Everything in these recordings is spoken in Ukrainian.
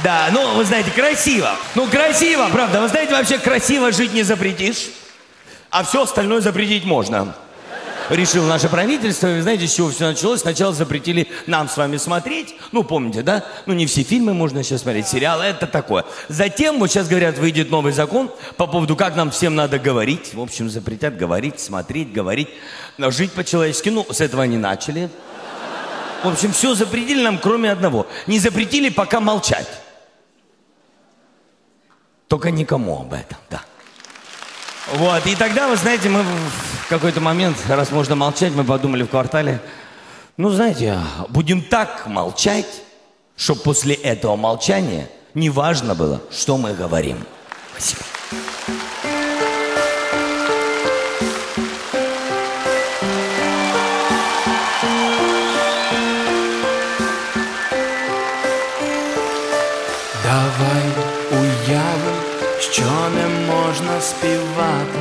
Да, ну, вы знаете, красиво. Ну, красиво, правда. Вы знаете, вообще красиво жить не запретишь, а все остальное запретить можно. Решил наше правительство, вы знаете, с чего все началось? Сначала запретили нам с вами смотреть, ну, помните, да? Ну, не все фильмы можно сейчас смотреть, сериалы, это такое. Затем, вот сейчас говорят, выйдет новый закон по поводу, как нам всем надо говорить. В общем, запретят говорить, смотреть, говорить, жить по-человечески. Ну, с этого они начали. В общем, все запретили нам, кроме одного. Не запретили пока молчать. Только никому об этом, да. Вот, и тогда, вы знаете, мы в какой-то момент, раз можно молчать, мы подумали в квартале, ну, знаете, будем так молчать, чтобы после этого молчания не важно было, что мы говорим. Спасибо. Давай уявим, що не можна співати.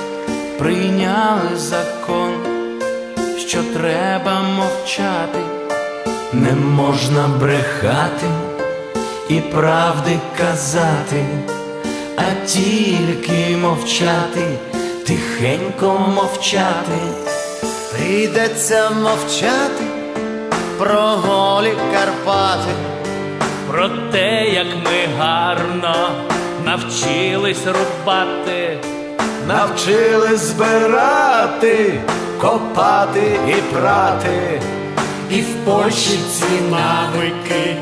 Прийняли закон, що треба мовчати. Не можна брехати і правди казати, а тільки мовчати, тихенько мовчати. Прийдеться мовчати про голі Карпати, про те, як ми гарно навчились рубати, навчились збирати, копати і прати, і в Польщі ці навики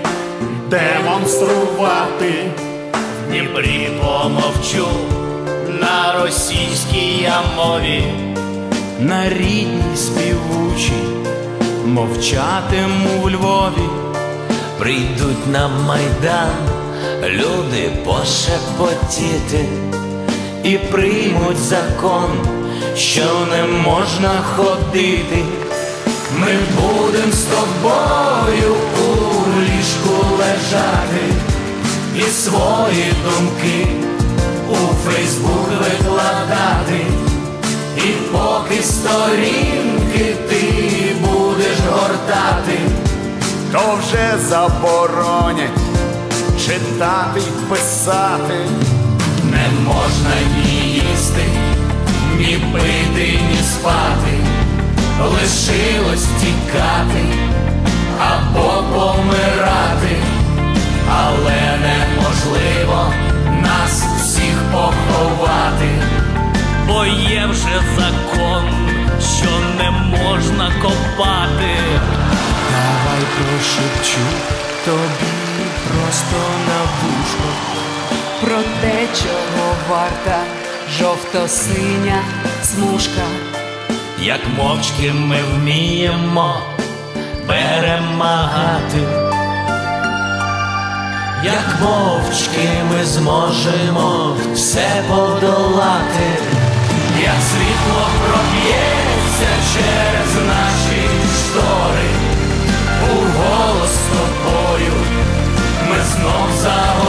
демонструвати. в Дніпрі помовчу на російській я мові, на рідній співучій мовчатиму в Львові. Прийдуть на Майдан люди пошепотіти І приймуть закон, що не можна ходити. Ми будем з тобою у ліжку лежати і свої думки у Фейсбук викладати. І поки сторінки ти будеш гортати, то вже заборонять читати й писати. не можна ні їсти, ні пити, ні спати. Лишилось тікати або помирати, але неможливо нас всіх поховати. бо є вже закон, що не можна копати. Давай прошепчу тобі просто на вушко про те, чого варта жовто-синя смужка. як мовчки ми вміємо перемагати, як мовчки ми зможемо все подолати, як світло проб'ється через наші штори, у голос з тобою ми знов заговоримо.